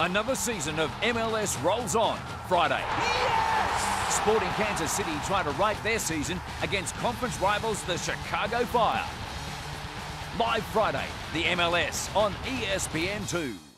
Another season of MLS rolls on Friday. Yes! Sporting Kansas City try to right their season against conference rivals the Chicago Fire. Live Friday, the MLS on ESPN2.